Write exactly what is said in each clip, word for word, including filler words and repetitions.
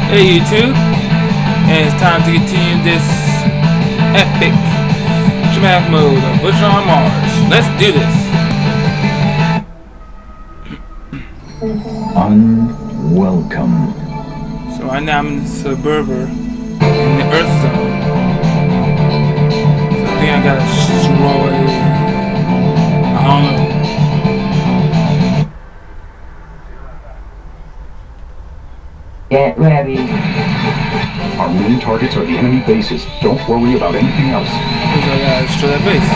Hey YouTube, and it's time to continue this epic dramatic mode of Butcher on Mars. Let's do this. Unwelcome. So right now I'm in the Suburber in the Earth Zone. So I think I gotta destroy. I don't know. Get ready. Our main targets are the enemy bases. Don't worry about anything else. Because I gotta destroy that base.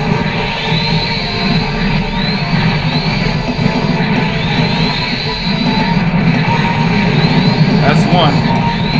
That's one.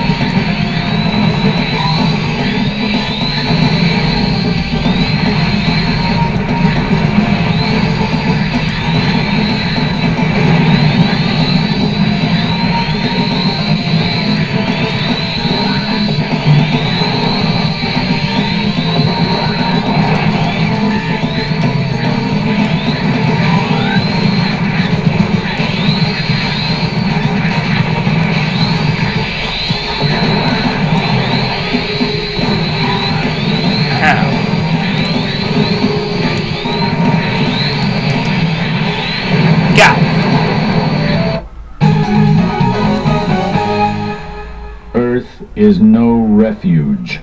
Earth is no refuge.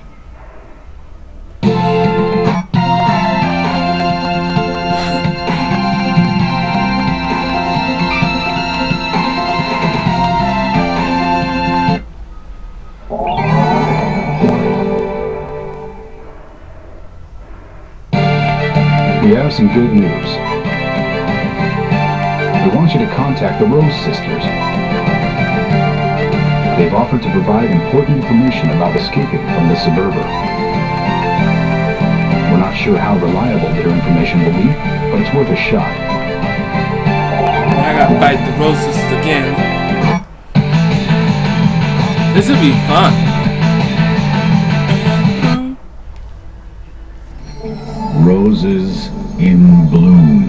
We have some good news. We want you to contact the Rose Sisters. They've offered to provide important information about escaping from the Suburber. We're not sure how reliable their information will be, but it's worth a shot. I gotta fight the Rose Sisters again. This will be fun. Roses in bloom.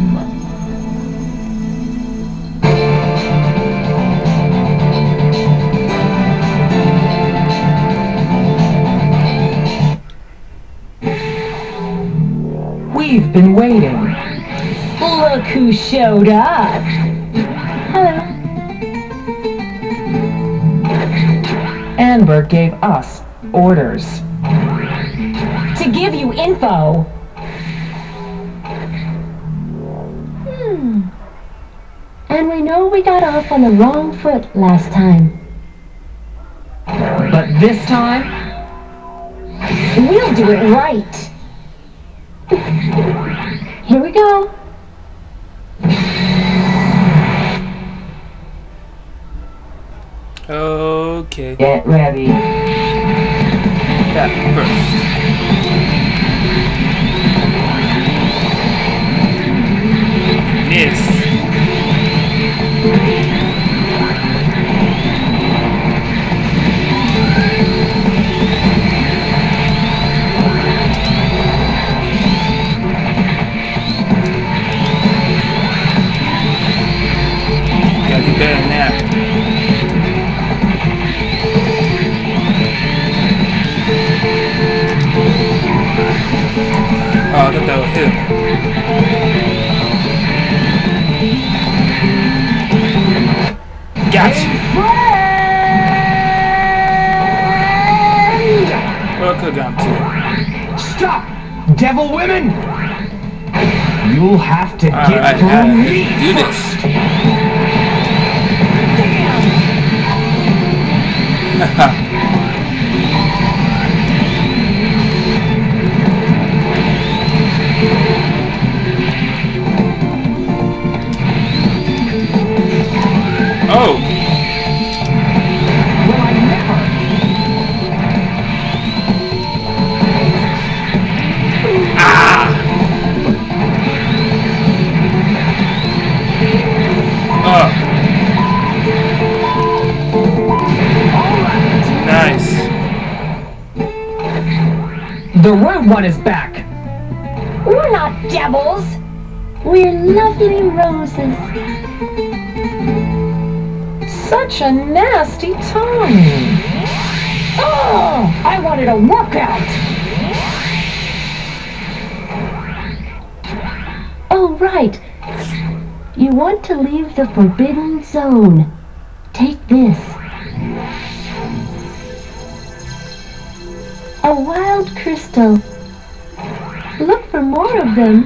We've been waiting. Look who showed up. Hello. Amber gave us orders to give you info. Hmm. And we know we got off on the wrong foot last time. But this time, we'll do it right. Here we go. Okay. Get ready. That first. Yes. Gotta do better than that. Oh, I thought that was him. Gotcha. Well, I could've gotten two. Stop! Devil women! You'll have to All get right, through uh, me do this. first. Oh! Well, I never. Ah! Oh! Nice. The rude one is back. We're not devils. We're lovely roses. Such a nasty tongue. Oh, I wanted a workout. Oh, right. You want to leave the Forbidden Zone. Take this. A wild crystal. Look for more of them.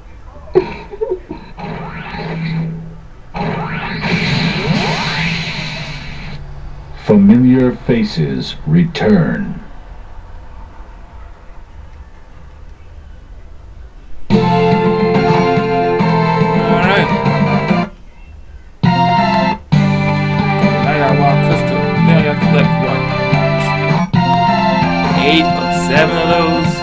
Familiar faces return. Alright. I got wild crystal. Then I got to collect what? Eight or seven of those.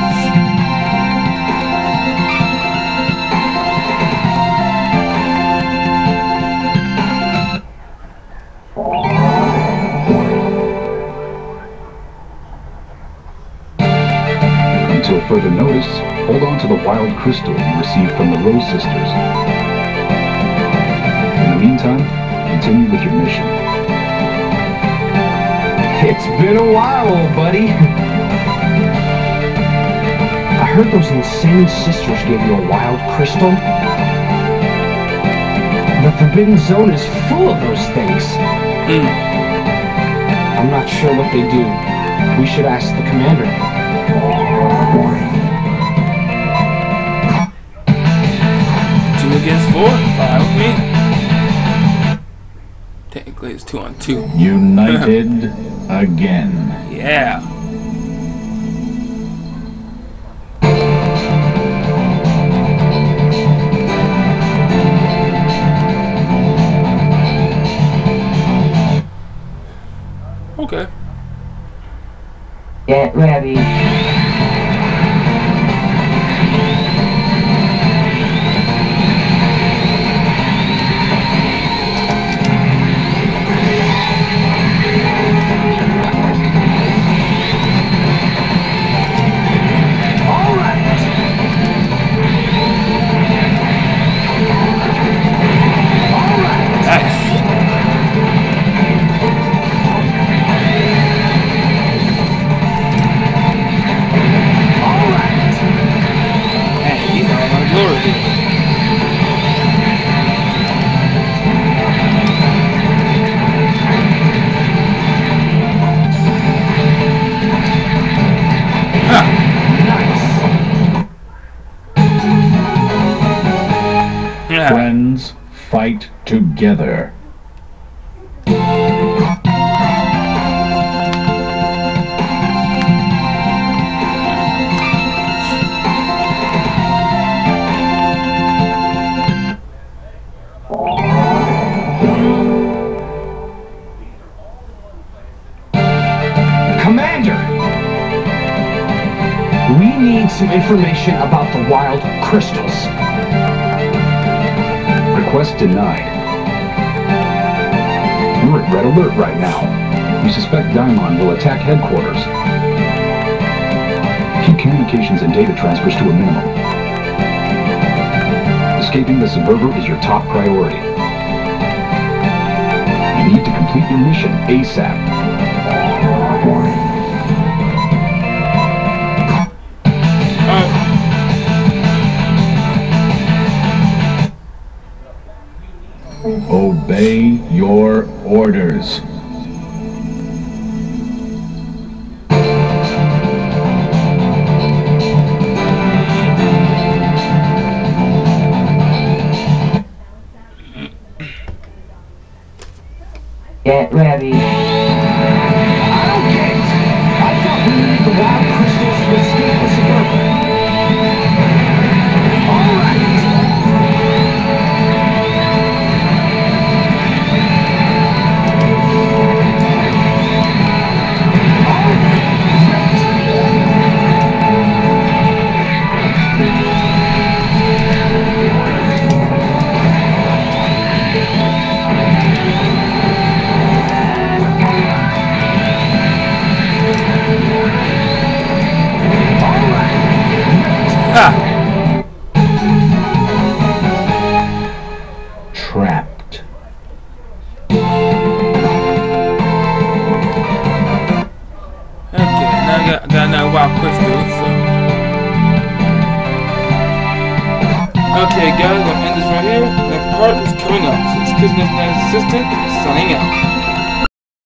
Until further notice, hold on to the wild crystal you received from the Rose Sisters. In the meantime, continue with your mission. It's been a while, old buddy. I heard those insane sisters gave you a wild crystal. The Forbidden Zone is full of those things. Mm. I'm not sure what they do. We should ask the commander. Two against four? Fine with me. Technically it's two on two. United again. Yeah. Okay. Get ready. Friends fight together. Commander! We need some information about the wild crystals. Request denied. You're at red alert right now. We suspect Daimon will attack headquarters. Keep communications and data transfers to a minimum. Escaping the Subverver is your top priority. You need to complete your mission ASAP. Obey your orders. Get ready. I don't get it. I thought we needed the wild crystals to escape the Subverver. All right. got, got another wild crystal, so. Okay, guys, I'm gonna end this right here. Next part is coming up. So, excuse me, assistant, signing out.